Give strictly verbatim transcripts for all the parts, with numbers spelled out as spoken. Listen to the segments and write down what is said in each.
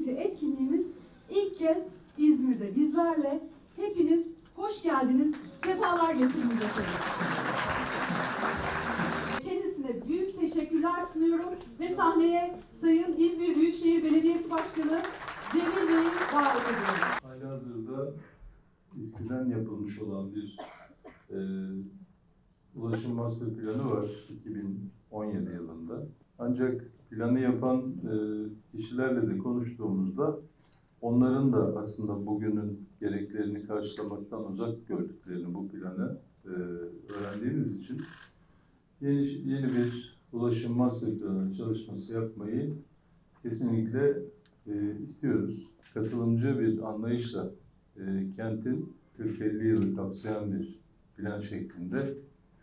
Mobility etkinliğimiz ilk kez İzmir'de bizlerle. Hepiniz hoş geldiniz, sefalar getirdiniz efendim. Kendisine büyük teşekkürler sunuyorum ve sahneye Sayın İzmir Büyükşehir Belediyesi Başkanı Cemil Bey'i davet ediyorum. Halihazırda eskiden yapılmış olan bir e, ulaşım master planı var iki bin on yedi yılında. Ancak planı yapan e, kişilerle de konuştuğumuzda onların da aslında bugünün gereklerini karşılamaktan uzak gördüklerini bu planı e, öğrendiğimiz için yeni, yeni bir ulaşım master planı çalışması yapmayı kesinlikle e, istiyoruz. Katılımcı bir anlayışla e, kentin kırk elli yılı kapsayan bir plan şeklinde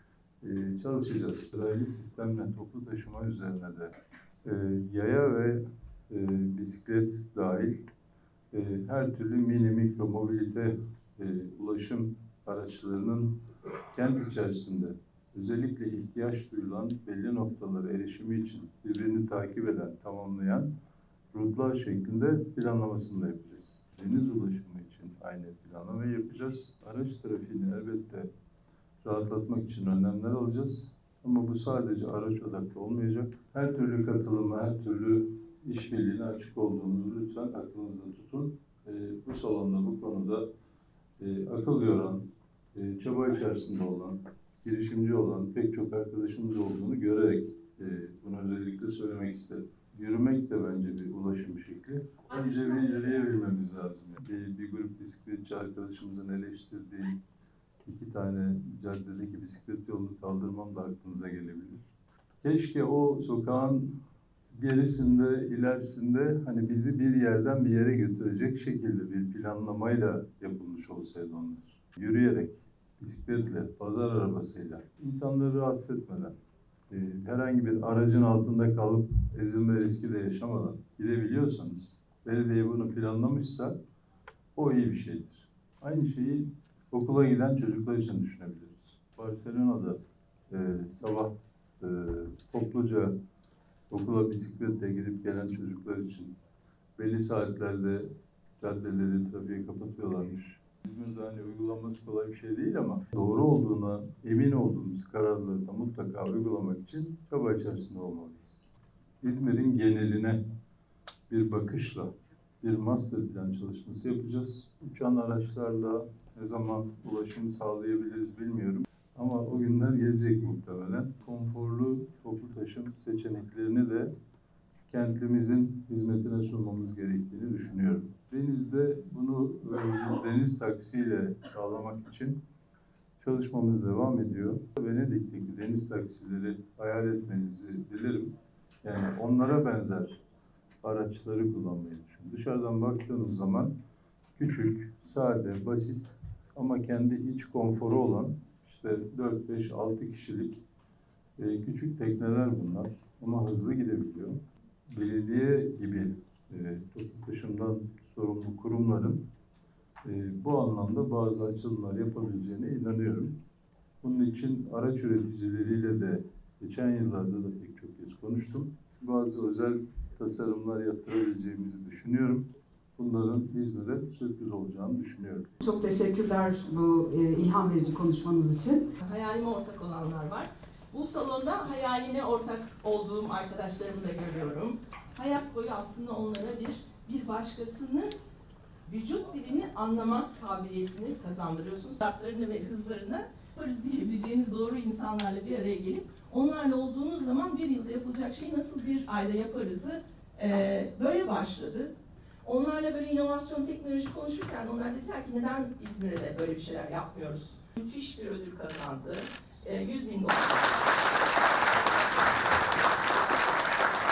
e, çalışacağız. Raylı sistemle toplu taşıma üzerine de e, yaya ve e, bisiklet dahil e, her türlü mini mikro mobilite e, ulaşım araçlarının kent içerisinde özellikle ihtiyaç duyulan belli noktalara erişimi için birbirini takip eden, tamamlayan rutlar şeklinde planlamasını da yapacağız. Deniz ulaşımı için aynı planlamayı yapacağız. Araç trafiğini elbette rahatlatmak için önlemler alacağız. Ama bu sadece araç odaklı olmayacak. Her türlü katılıma, her türlü işbirliğine açık olduğumuzu lütfen aklınızda tutun. E, bu salonda bu konuda e, akıl yoran, e, çaba içerisinde olan, girişimci olan pek çok arkadaşımız olduğunu görerek e, bunu özellikle söylemek istedim. Yürümek de bence bir ulaşım şekli. Önce bir yürüyebilmemiz lazım. Bir, bir grup bisikletçi arkadaşımızın eleştirdiği iki tane caddedeki bisiklet yolunu kaldırmam da aklınıza gelebilir. Keşke o sokağın gerisinde, ilerisinde hani bizi bir yerden bir yere götürecek şekilde bir planlamayla yapılmış olsaydı onlar. Yürüyerek, bisikletle, pazar arabasıyla, insanları rahatsız etmeden, e, herhangi bir aracın altında kalıp ezilme riski de yaşamadan gidebiliyorsanız, belediye bunu planlamışsa o iyi bir şeydir. Aynı şeyi okula giden çocuklar için düşünebiliriz. Barcelona'da e, sabah e, topluca okula bisikletle gidip gelen çocuklar için belli saatlerde caddeleri trafiğe kapatıyorlarmış. İzmir'de hani uygulanması kolay bir şey değil ama doğru olduğuna emin olduğumuz kararları da mutlaka uygulamak için çaba içerisinde olmalıyız. İzmir'in geneline bir bakışla bir master plan çalışması yapacağız. Uçan araçlarla ne zaman ulaşım sağlayabiliriz bilmiyorum. Ama o günler gelecek muhtemelen. Konforlu toplu taşım seçeneklerini de kentimizin hizmetine sunmamız gerektiğini düşünüyorum. Denizde bunu deniz taksiyle sağlamak için çalışmamız devam ediyor. Venedik'teki deniz taksileri hayal etmenizi dilerim. Yani onlara benzer araçları kullanmayı düşünün. Dışarıdan baktığınız zaman küçük, sade, basit ama kendi iç konforu olan işte dört beş altı kişilik e, küçük tekneler bunlar ama hızlı gidebiliyor. Belediye gibi e, toplu taşımdan sorumlu kurumların e, bu anlamda bazı açılımlar yapabileceğine inanıyorum. Bunun için araç üreticileriyle de geçen yıllarda da pek çok kez konuştum. Bazı özel tasarımlar yaptırabileceğimizi düşünüyorum. Bunların İzmir'e sürpriz olacağını düşünüyorum. Çok teşekkürler bu e, ilham verici konuşmanız için. Hayalime ortak olanlar var. Bu salonda hayaline ortak olduğum arkadaşlarımı da görüyorum. Hayat boyu aslında onlara bir bir başkasının vücut dilini anlama kabiliyetini kazandırıyorsunuz. Zartlarını ve hızlarını yaparız diyebileceğiniz doğru insanlarla bir araya gelip onlarla olduğunuz zaman bir yılda yapılacak şey nasıl bir ayda yaparızı e, böyle başladı. Onlarla böyle inovasyon, teknoloji konuşurken onlar dediler ki neden İzmir'de böyle bir şeyler yapmıyoruz? Müthiş bir ödül kazandı. yüz bin dolar.